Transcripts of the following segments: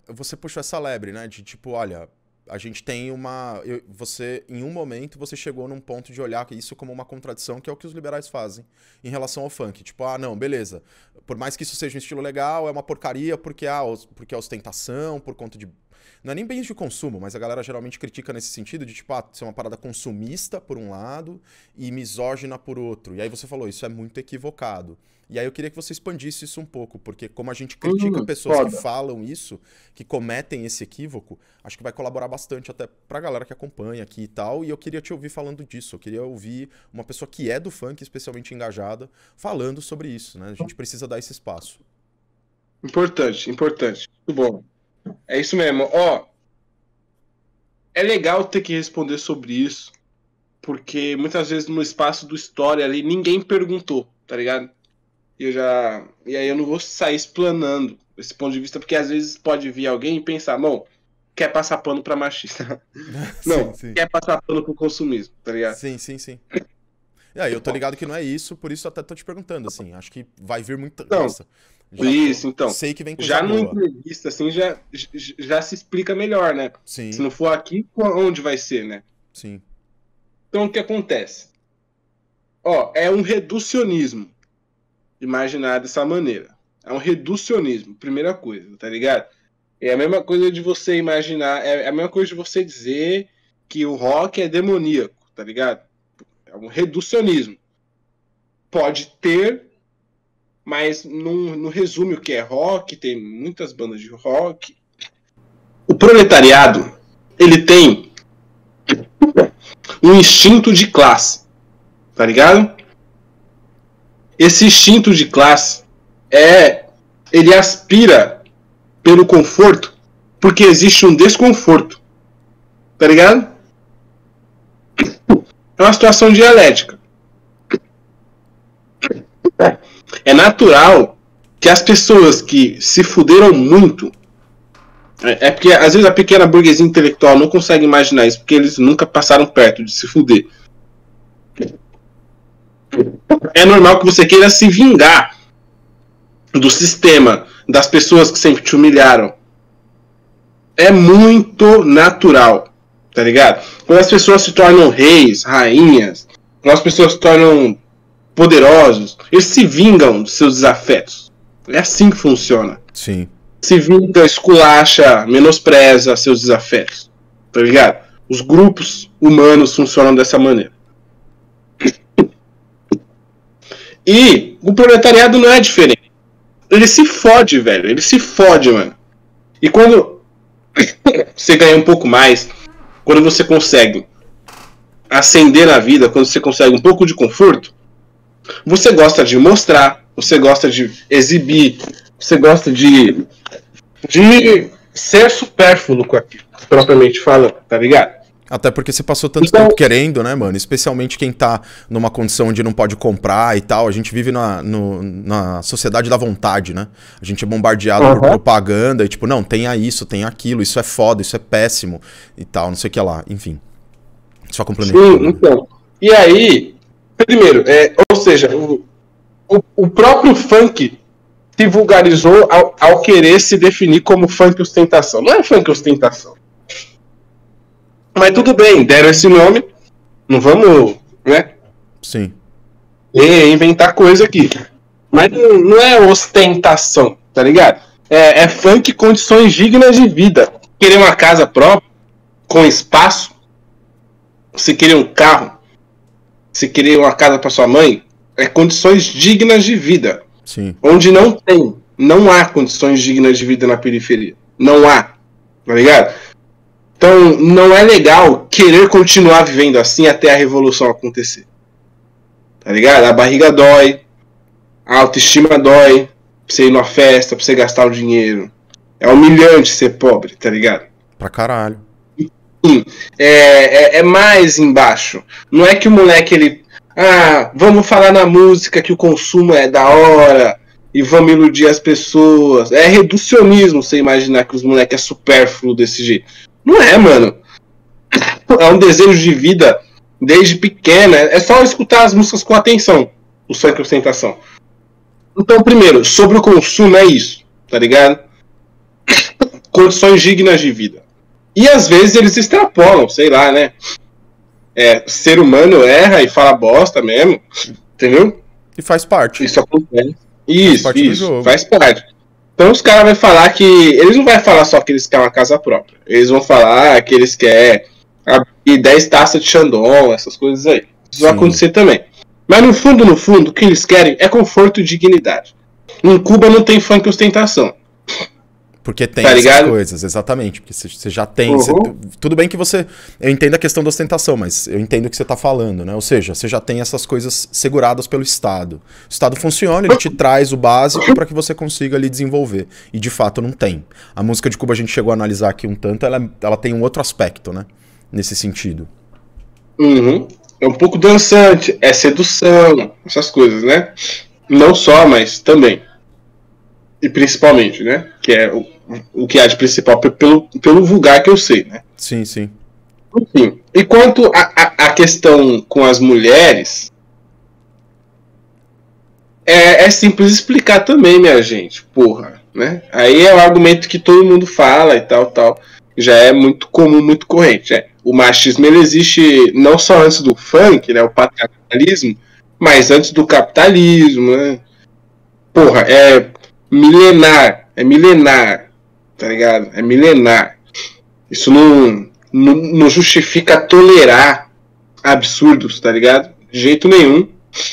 você puxou essa lebre, né? De tipo, olha, a gente tem uma. Você, em um momento, você chegou num ponto de olhar isso como uma contradição, que é o que os liberais fazem em relação ao funk. Tipo, ah, não, beleza. Por mais que isso seja um estilo legal, é uma porcaria porque é ostentação, por conta de. Não é nem bens de consumo, mas a galera geralmente critica nesse sentido de, tipo, ser uma parada consumista, por um lado, e misógina por outro. E aí você falou, isso é muito equivocado. E aí eu queria que você expandisse isso um pouco, porque como a gente critica pessoas que Foda. falam isso, que cometem esse equívoco, acho que vai colaborar bastante até pra galera que acompanha aqui e tal. E eu queria te ouvir falando disso. Eu queria ouvir uma pessoa que é do funk, especialmente engajada, falando sobre isso, né? A gente precisa dar esse espaço. Importante, importante. Muito bom. É isso mesmo. Ó, é legal ter que responder sobre isso, porque muitas vezes no espaço do story ali ninguém perguntou, tá ligado? E aí eu não vou sair explanando esse ponto de vista, porque às vezes pode vir alguém e pensar, não, quer passar pano pra machista. Sim, Não, sim. quer passar pano pro consumismo, tá ligado? Sim, sim, sim. E aí, eu tô ligado que não é isso, por isso até tô te perguntando, assim. Acho que vai vir muita. Então, Nossa, isso, então. sei que vem coisa Já numa boa. entrevista, assim, já se explica melhor, né? Se Sim, não for aqui, onde vai ser, né? sim. Então, o que acontece? Ó, é um reducionismo imaginar dessa maneira. É um reducionismo, primeira coisa, tá ligado? É a mesma coisa de você imaginar, é a mesma coisa de você dizer que o rock é demoníaco, tá ligado? É um reducionismo. Pode ter, mas não resume o que é rock, tem muitas bandas de rock. O proletariado, ele tem um instinto de classe, tá ligado? Esse instinto de classe ele aspira pelo conforto porque existe um desconforto, tá ligado? É uma situação dialética. É natural que as pessoas que se fuderam muito, é porque às vezes a pequena burguesia intelectual não consegue imaginar isso porque eles nunca passaram perto de se fuder. É normal que você queira se vingar do sistema, das pessoas que sempre te humilharam. É muito natural, tá ligado? Quando as pessoas se tornam reis, rainhas, quando as pessoas se tornam poderosos, eles se vingam dos seus desafetos. É assim que funciona. Sim. Se vinga, esculacha, menospreza seus desafetos, tá ligado? Os grupos humanos funcionam dessa maneira. E o proletariado não é diferente. Ele se fode, velho. Ele se fode, mano. E quando você ganha um pouco mais, quando você consegue ascender na vida, quando você consegue um pouco de conforto, você gosta de mostrar, você gosta de exibir, você gosta de ser supérfluo com aquilo, propriamente falando, tá ligado? Até porque você passou tanto Então, tempo querendo, né, mano? Especialmente quem tá numa condição onde não pode comprar e tal. A gente vive na sociedade da vontade, né? A gente é bombardeado por propaganda e tipo, não, tenha isso, tenha aquilo, isso é foda, isso é péssimo e tal, não sei o que lá. Enfim. Só complementando. sim, então. E aí, primeiro, ou seja, o próprio funk se vulgarizou ao querer se definir como funk ostentação. Não é funk ostentação. Mas tudo bem, deram esse nome, não vamos, né, Sim. inventar coisa aqui. Mas não é ostentação, tá ligado? É funk condições dignas de vida. Querer uma casa própria, com espaço, você querer um carro, você querer uma casa para sua mãe, é condições dignas de vida. Sim. Onde não há condições dignas de vida na periferia. Não há, tá ligado? Então, não é legal querer continuar vivendo assim até a revolução acontecer. Tá ligado? A barriga dói, a autoestima dói, pra você ir numa festa, pra você gastar o dinheiro. É humilhante ser pobre, tá ligado? Pra caralho. Sim, é mais embaixo. Não é que o moleque, ele... vamos falar na música que o consumo é da hora e vamos iludir as pessoas. É reducionismo você imaginar que os moleques é supérfluo desse jeito. Não é, mano. É um desejo de vida desde pequena. É só escutar as músicas com atenção. O funk ostentação. Então, primeiro, sobre o consumo é isso, tá ligado? condições dignas de vida. E às vezes eles extrapolam, sei lá, né? O ser humano erra e fala bosta mesmo, entendeu? E faz parte. Isso acontece. Isso, faz parte. Então os caras vão falar que... Eles não vão falar só que eles querem uma casa própria. Eles vão falar que eles querem abrir 10 taças de Chandon, essas coisas aí. Isso vai acontecer também. Mas no fundo, o que eles querem é conforto e dignidade. Em Cuba não tem funk e ostentação. Porque tem essas coisas, exatamente. Porque você já tem. Tudo bem que você... Eu entendo a questão da ostentação, mas eu entendo o que você está falando, né? Ou seja, você já tem essas coisas seguradas pelo Estado. O Estado funciona, ele te traz o básico para que você consiga ali desenvolver. E de fato não tem. A música de Cuba a gente chegou a analisar aqui um tanto, ela tem um outro aspecto, né? Nesse sentido. É um pouco dançante, é sedução, essas coisas, né? Não só, mas também. E principalmente, né? Que é o que há de principal pelo vulgar que eu sei, né? Sim, sim. Enfim. E quanto à questão com as mulheres, é simples explicar também, minha gente. Porra, né? Aí é o argumento que todo mundo fala e tal. Já é muito comum, muito corrente. O machismo ele existe não só antes do funk, né? O patriarcalismo, mas antes do capitalismo, né? Porra, é milenar, tá ligado? É milenar. Isso não justifica tolerar absurdos, tá ligado? De jeito nenhum.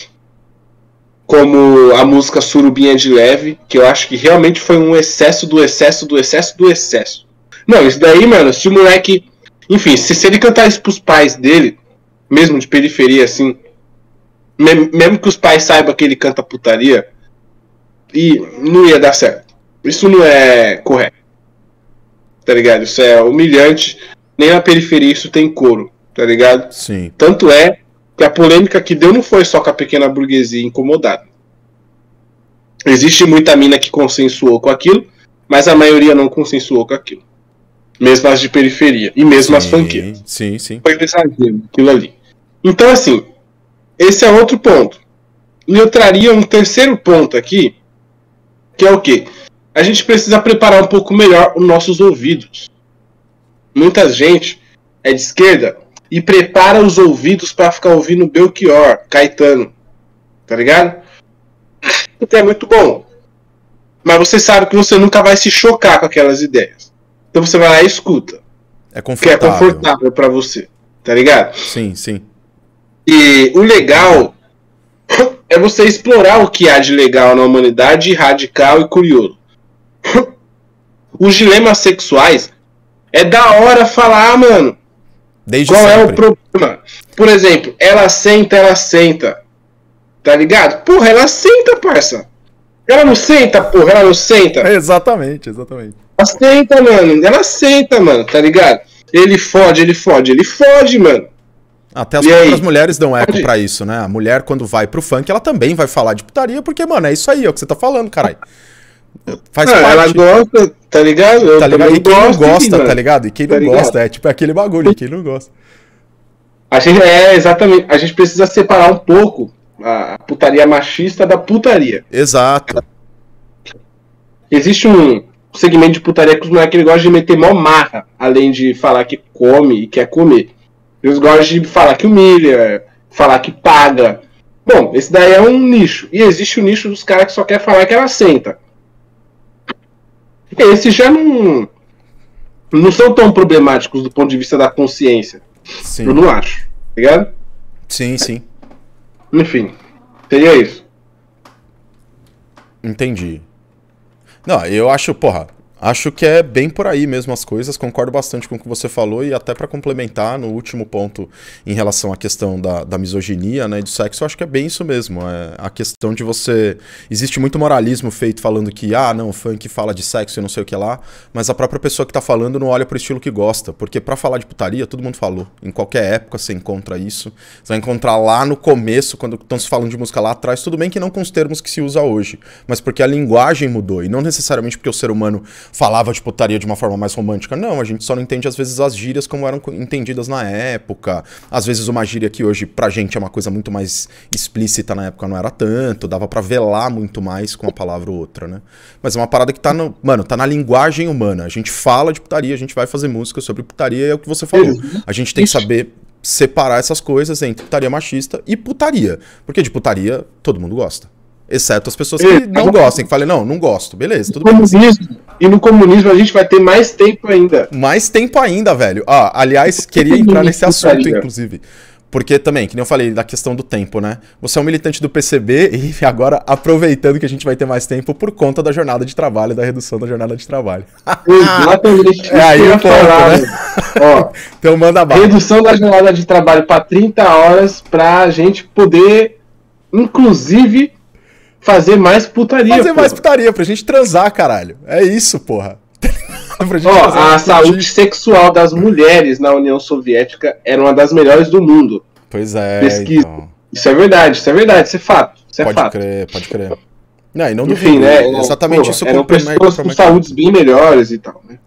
Como a música Surubinha de Leve, que eu acho que realmente foi um excesso do excesso. Não, isso daí, mano, se o moleque... Enfim, se ele cantar isso pros pais dele, mesmo de periferia, assim, mesmo que os pais saibam que ele canta putaria, e não ia dar certo. Isso não é correto. Tá ligado? Isso é humilhante. Nem na periferia isso tem couro. Tá ligado? Sim. Tanto é que a polêmica que deu não foi só com a pequena burguesia incomodada. Existe muita mina que consensuou com aquilo, mas a maioria não consensuou com aquilo. Mesmo as de periferia. E mesmo as funkeiras. Sim. Foi um exagero aquilo ali. Então, assim, esse é outro ponto. E eu traria um terceiro ponto aqui, que é o quê? A gente precisa preparar um pouco melhor os nossos ouvidos. Muita gente é de esquerda e prepara os ouvidos para ficar ouvindo Belchior, Caetano. Tá ligado? Então é muito bom. Mas você sabe que você nunca vai se chocar com aquelas ideias. Então você vai lá e escuta. É confortável. Que é confortável para você. Tá ligado? Sim. E o legal é você explorar o que há de legal na humanidade, radical e curioso. Os dilemas sexuais é da hora falar, mano. Desde qual sempre. É o problema? Por exemplo, ela senta. Tá ligado? Porra, ela senta, parça. Ela não senta, porra, ela não senta. Exatamente. Ela senta, mano, tá ligado? Ele fode, mano. Até as próprias mulheres dão eco pra isso, né? A mulher, quando vai pro funk, ela também vai falar de putaria, porque, mano, é isso aí, é o que você tá falando, caralho. Faz parte. Ela gosta, tá ligado? Tá ligado? E quem não gosta, tá ligado? E quem não gosta, é tipo aquele bagulho, e quem não gosta. Exatamente. A gente precisa separar um pouco a putaria machista da putaria. Exato. Existe um segmento de putaria que os moleques gostam de meter mó marra, além de falar que come e quer comer. Eles gostam de falar que humilha, falar que paga. Bom, esse daí é um nicho. E existe o nicho dos caras que só quer falar que ela senta. Esses já não são tão problemáticos do ponto de vista da consciência. Sim. Eu não acho. Tá ligado? Sim. Enfim, seria isso. Entendi. Não, eu acho que é bem por aí mesmo as coisas, concordo bastante com o que você falou e até pra complementar no último ponto em relação à questão da misoginia, né, e do sexo, eu acho que é bem isso mesmo, é a questão de você... Existe muito moralismo feito falando que, não, o funk fala de sexo e não sei o que lá, mas a própria pessoa que tá falando não olha pro estilo que gosta, porque pra falar de putaria, todo mundo falou, em qualquer época você encontra isso, você vai encontrar lá no começo, quando estão se falando de música lá atrás, tudo bem que não com os termos que se usa hoje, mas porque a linguagem mudou, e não necessariamente porque o ser humano falava de putaria de uma forma mais romântica. Não, a gente só não entende às vezes as gírias como eram entendidas na época. Às vezes uma gíria que hoje pra gente é uma coisa muito mais explícita, na época não era tanto, dava pra velar muito mais com uma palavra ou outra, né? Mas é uma parada que tá no, mano, tá na linguagem humana. A gente fala de putaria, a gente vai fazer música sobre putaria, é o que você falou. A gente tem que saber separar essas coisas entre putaria machista e putaria. Porque de putaria todo mundo gosta. Exceto as pessoas que não gostam, que falam, não gosto. Beleza, tudo bem. E no comunismo a gente vai ter mais tempo ainda. Mais tempo ainda, velho. Ah, aliás, queria entrar nesse assunto, inclusive. Porque também, que nem eu falei, da questão do tempo, né? Você é um militante do PCB e agora aproveitando que a gente vai ter mais tempo por conta da jornada de trabalho, da redução da jornada de trabalho. Exatamente. É aí o ponto, né? Ó, então manda bala. Redução da jornada de trabalho para 30 horas pra gente poder, inclusive, fazer mais putaria. Fazer mais putaria, pra gente transar, caralho. É isso, porra. A saúde sexual das mulheres na União Soviética era uma das melhores do mundo. Pois é. Pesquisa. Então. Isso é verdade, isso é fato. Pode crer. Não, e não enfim, duvido, né? exatamente isso. Eram pessoas com saúdes bem melhores e tal, né?